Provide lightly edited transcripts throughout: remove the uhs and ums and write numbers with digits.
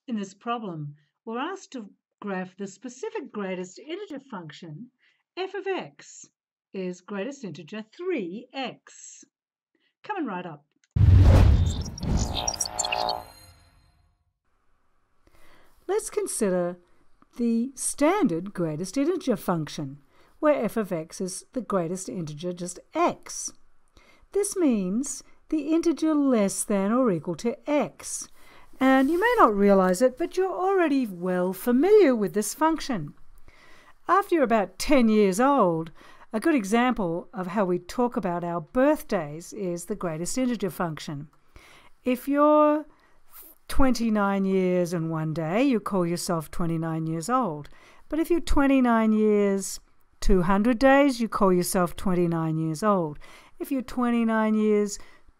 In this problem, we're asked to graph the specific greatest integer function, f of x is greatest integer 3x. Coming right up. Let's consider the standard greatest integer function, where f of x is the greatest integer, just x. This means the integer less than or equal to x. And you may not realize it, but you're already well familiar with this function. After you're about 10 years old, a good example of how we talk about our birthdays is the greatest integer function. If you're 29 years and 1 day, you call yourself 29 years old. But if you're 29 years, 200 days, you call yourself 29 years old. If you're 29 years,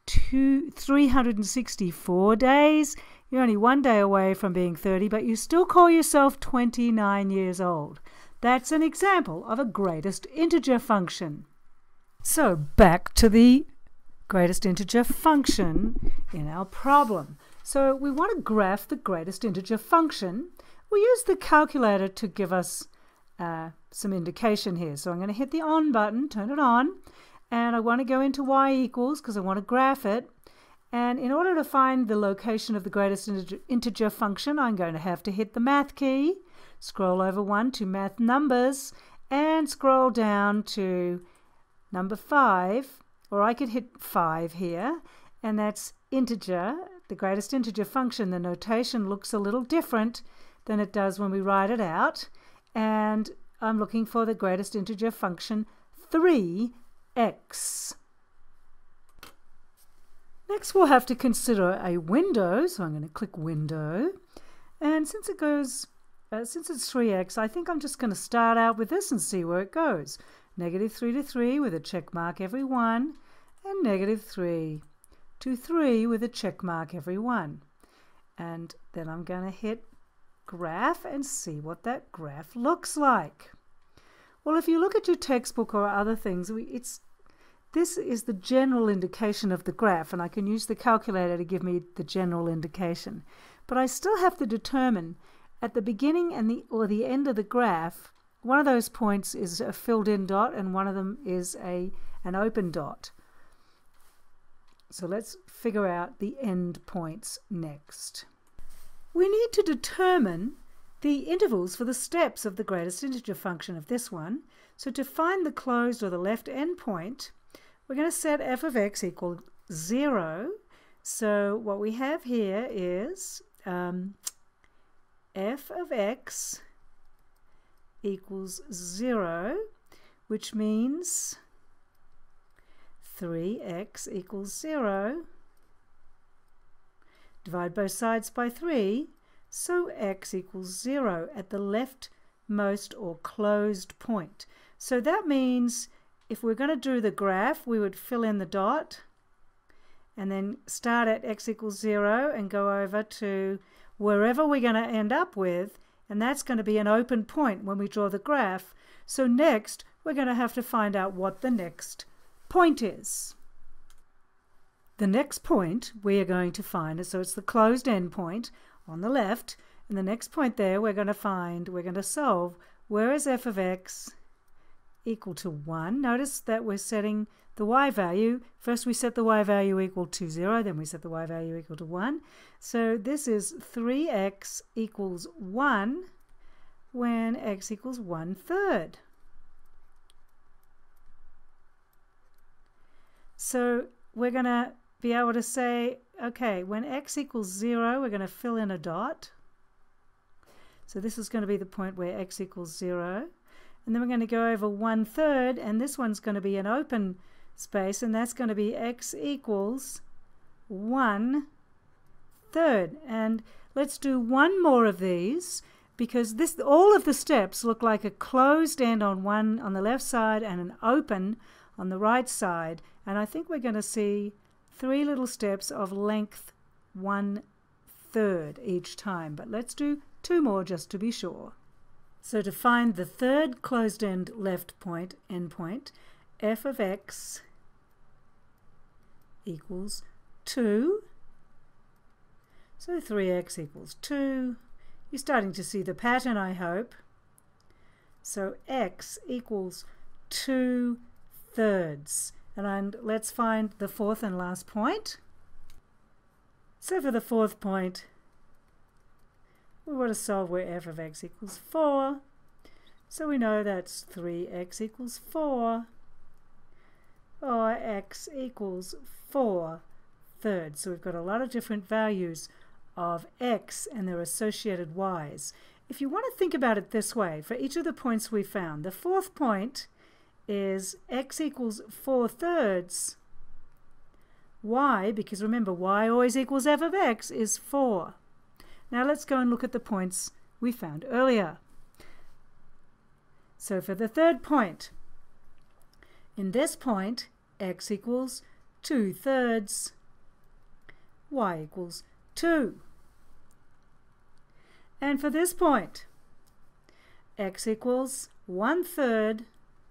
364 days, you're only 1 day away from being 30, but you still call yourself 29 years old. That's an example of a greatest integer function. So back to the greatest integer function in our problem. So we want to graph the greatest integer function. We use the calculator to give us some indication here. So I'm going to hit the on button, turn it on, and I want to go into y equals because I want to graph it. And in order to find the location of the greatest integer function, I'm going to have to hit the math key, scroll over 1 to math numbers, and scroll down to number 5, or I could hit 5 here, and that's integer, the greatest integer function. The notation looks a little different than it does when we write it out, and I'm looking for the greatest integer function 3x. Next we'll have to consider a window, so I'm going to click window, and since it's 3x, I think I'm just going to start out with this and see where it goes. -3 to 3 with a check mark every 1, and -3 to 3 with a check mark every 1. And then I'm going to hit graph and see what that graph looks like. Well, if you look at your textbook or other things, this is the general indication of the graph, and I can use the calculator to give me the general indication. But I still have to determine at the beginning and the end of the graph, one of those points is a filled in dot and one of them is an open dot. So let's figure out the end points next. We need to determine the intervals for the steps of the greatest integer function of this one. So to find the closed or the left endpoint, we're going to set f of x equal 0. So what we have here is f of x equals 0, which means 3x equals 0. Divide both sides by 3, so x equals 0 at the leftmost or closed point. So that means if we're going to do the graph, we would fill in the dot and then start at x equals 0 and go over to wherever we're going to end up with, and that's going to be an open point when we draw the graph. So next, we're going to have to find out what the next point is. The next point we are going to find, so it's the closed end point on the left, and the next point there we're going to solve where is f of x equal to 1. Notice that we're setting the y value. First we set the y value equal to 0, then we set the y value equal to 1. So this is 3x equals 1 when x equals 1/3. So we're going to be able to say, okay, when x equals 0, we're going to fill in a dot. So this is going to be the point where x equals 0. And then we're going to go over 1/3, and this one's going to be an open space, and that's going to be x equals 1/3. And let's do one more of these, because all of the steps look like a closed end on the left side and an open on the right side. And I think we're going to see 3 little steps of length 1/3 each time. But let's do 2 more just to be sure. So to find the third closed end left point, endpoint, f of x equals 2. So 3x equals 2. You're starting to see the pattern, I hope. So x equals 2/3. And let's find the fourth and last point. So for the fourth point, we want to solve where f of x equals 4. So we know that's 3x equals 4, or x equals 4/3. So we've got a lot of different values of x and their associated y's. If you want to think about it this way, for each of the points we found, the fourth point is x equals 4/3. Y, because remember, y always equals f of x, is 4. Now let's go and look at the points we found earlier. So for the third point, in this point, x equals 2/3, y equals 2. And for this point, x equals 1/3,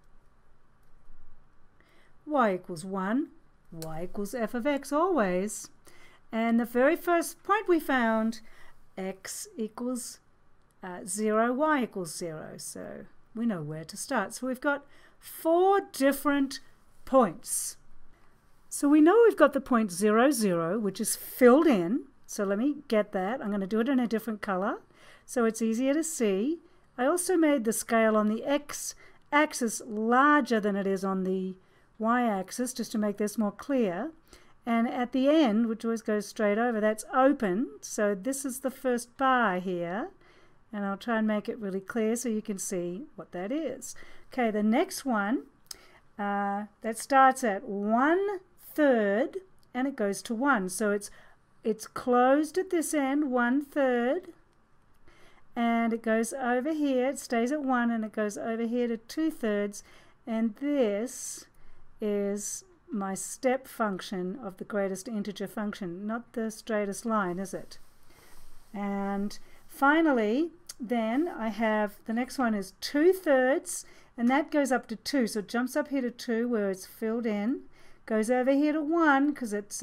y equals 1, y equals f of x always. And the very first point we found, x equals 0, y equals 0. So we know where to start. So we've got 4 different points. So we know we've got the point 0, 0, which is filled in. So let me get that. I'm going to do it in a different color so it's easier to see. I also made the scale on the x-axis larger than it is on the y-axis just to make this more clear. And at the end, which always goes straight over, that's open. So this is the first bar here. And I'll try and make it really clear so you can see what that is. Okay, the next one, that starts at 1/3 and it goes to 1. So it's closed at this end, 1/3. And it goes over here, it stays at 1 and it goes over here to 2/3. And this is my step function of the greatest integer function, not the straightest line, is it? And finally, then I have the next one is 2/3, and that goes up to 2. So it jumps up here to 2 where it's filled in, goes over here to 1 because it's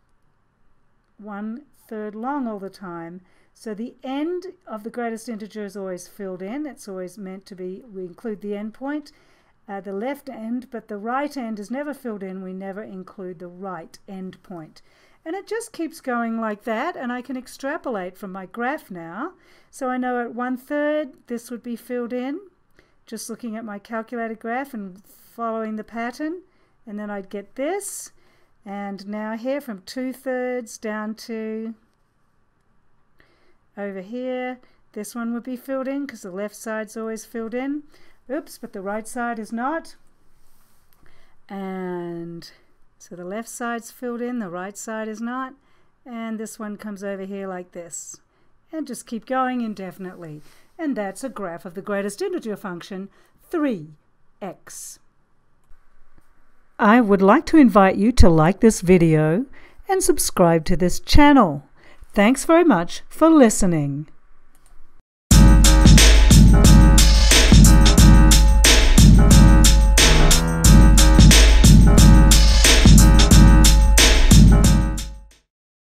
1/3 long all the time. So the end of the greatest integer is always filled in. It's always meant to be, we include the end point, the left end, but the right end is never filled in. We never include the right end point. And it just keeps going like that, and I can extrapolate from my graph now. So I know at 1/3 this would be filled in, just looking at my calculated graph and following the pattern, and then I'd get this. And now here from 2/3 down to over here, this one would be filled in because the left side's always filled in. Oops, but the right side is not. And so the left side's filled in, the right side is not. And this one comes over here like this. And just keep going indefinitely. And that's a graph of the greatest integer function, 3x. I would like to invite you to like this video and subscribe to this channel. Thanks very much for listening.